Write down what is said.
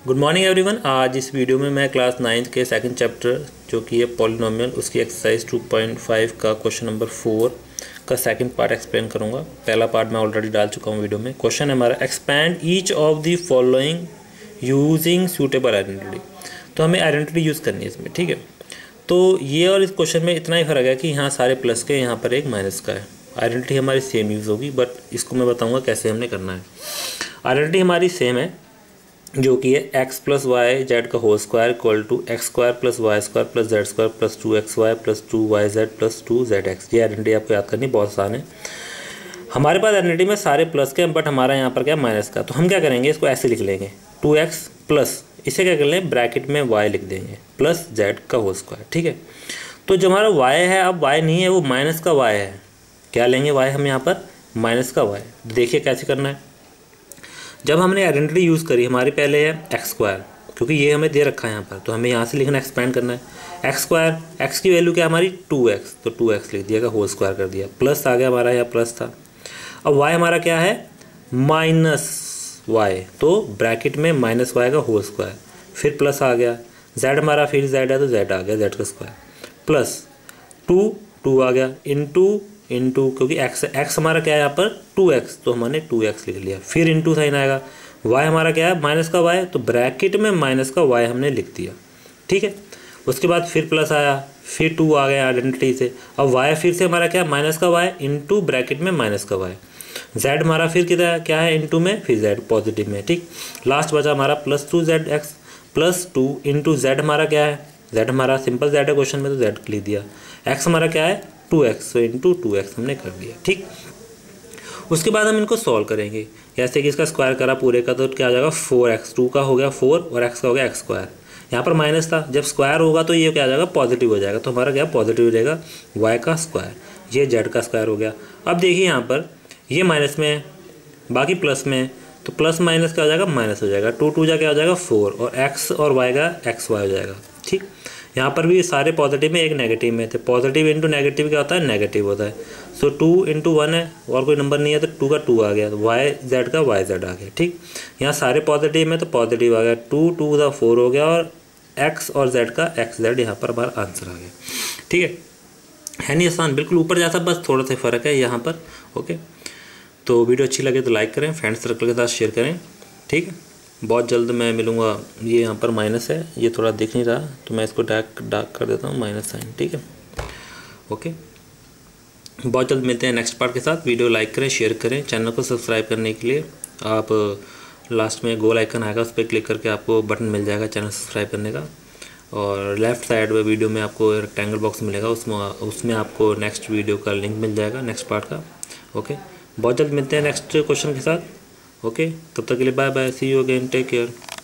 Good morning everyone. आज इस video में मैं क्लास 9th के सेकंड चैप्टर जो कि है पॉलिनोमियल उसकी एक्सरसाइज 2.5 का क्वेश्चन नंबर 4 का सेकंड पार्ट एक्सप्लेन करूंगा। पहला पार्ट मैं ऑलरेडी डाल चुका हूं वीडियो में। क्वेश्चन है हमारा expand each of the following using suitable identity. तो हमें आइडेंटिटी यूज़ करनी है इसमें, ठीक है। तो ये और इस क्वेश्चन में इतना ही फ़र्क है कि यहाँ सारे प्लस के, यहाँ पर एक माइनस का है। आइडेंटिटी हमारी सेम यूज़ होगी, बट इसको मैं बताऊँगा कैसे हमने करना है। आइडेंटिटी हमारी सेम है जो कि है एक्स प्लस वाई जेड का whole square equal to X square plus Y square plus Z square plus 2xy plus 2yz plus 2zx। ये आइडेंटिटी आपको याद करनी बहुत आसान है। हमारे पास आइडेंटिटी में सारे प्लस के हैं, बट हमारा यहाँ पर क्या है माइनस का। तो हम क्या करेंगे, इसको ऐसे लिख लेंगे 2x प्लस, इसे क्या कर लें ब्रैकेट में y लिख देंगे प्लस जेड का होल स्क्वायर, ठीक है। तो जो हमारा y है, अब y नहीं है, वो माइनस का y है। क्या लेंगे y हम यहाँ पर माइनस का y। देखिए कैसे करना है। जब हमने आइडेंटिटी यूज़ करी, हमारी पहले है एक्स स्क्वायर, क्योंकि ये हमें दे रखा है यहाँ पर, तो हमें यहाँ से लिखना एक्सपैंड करना है। एक्स स्क्वायर, एक्स की वैल्यू क्या हमारी 2x, तो 2x लिख दिया, होल स्क्वायर कर दिया, प्लस आ गया हमारा, यहाँ प्लस था। अब y हमारा क्या है माइनस y, तो ब्रैकेट में माइनस y का होल स्क्वायर, फिर प्लस आ गया। z हमारा फिर z है तो z आ गया, z का स्क्वायर प्लस 2 आ गया इंटू क्योंकि x हमारा क्या है यहाँ पर 2x, तो हमने 2x लिख लिया, फिर इंटू साइन आएगा। y हमारा क्या है माइनस का y, तो ब्रैकेट में माइनस का y हमने लिख दिया, ठीक है। उसके बाद फिर प्लस आया, फिर 2 आ गया आइडेंटिटी से। अब y फिर से हमारा क्या है माइनस का y इंटू ब्रैकेट में माइनस का y। z हमारा फिर कितना क्या है इंटू में, फिर z पॉजिटिव में, ठीक। लास्ट बचा हमारा plus 2zx plus 2 into z हमारा क्या है, z हमारा सिंपल z है क्वेश्चन में, तो z लिख दिया। x हमारा क्या है 2x, तो इंटू 2x हमने कर दिया, ठीक। उसके बाद हम इनको सॉल्व करेंगे, जैसे कि इसका स्क्वायर करा पूरे का, तो क्या आ जाएगा 4x, 2 का हो गया 4 और x का हो गया x स्क्वायर। यहाँ पर माइनस था, जब स्क्वायर होगा तो ये क्या आ जाएगा पॉजिटिव हो जाएगा, तो हमारा क्या पॉजिटिव रहेगा y का स्क्वायर, ये z का स्क्वायर हो गया। अब देखिए यहाँ पर ये माइनस में है, बाकी प्लस में है, तो प्लस माइनस क्या हो जाएगा माइनस हो जाएगा, 2 जा क्या हो जाएगा 4 और x और y का xy हो जाएगा, ठीक। यहाँ पर भी सारे पॉजिटिव में, एक नेगेटिव में थे। पॉजिटिव इंटू नेगेटिव क्या होता है नेगेटिव होता है। सो 2 इंटू 1 है और कोई नंबर नहीं है, तो 2 का 2 आ गया, वाई जेड का वाई जेड आ गया, ठीक। यहाँ सारे पॉजिटिव में, तो पॉजिटिव आ गया, 2 का 4 हो गया और एक्स और जेड का एक्स जेड यहाँ पर हमारा आंसर आ गया, ठीक है नहीं आसान, बिल्कुल ऊपर जैसा, बस थोड़ा सा फ़र्क है यहाँ पर, ओके। तो वीडियो अच्छी लगे तो लाइक करें, फ्रेंड्स सर्कल के साथ शेयर करें, ठीक है। बहुत जल्द मैं मिलूँगा। ये यहाँ पर माइनस है, ये थोड़ा दिख नहीं रहा, तो मैं इसको डार्क कर देता हूँ माइनस साइन, ठीक है, ओके। बहुत जल्द मिलते हैं नेक्स्ट पार्ट के साथ। वीडियो लाइक करें, शेयर करें। चैनल को सब्सक्राइब करने के लिए आप लास्ट में गोल आइकन आएगा, उस पर क्लिक करके आपको बटन मिल जाएगा चैनल सब्सक्राइब करने का। और लेफ़्ट साइड में वीडियो में आपको रेक्टेंगल बॉक्स मिलेगा, उसमें आपको नेक्स्ट वीडियो का लिंक मिल जाएगा नेक्स्ट पार्ट का, ओके। बहुत जल्द मिलते हैं नेक्स्ट क्वेश्चन के साथ, ओके। तब तक के लिए bye bye, see you again, take care.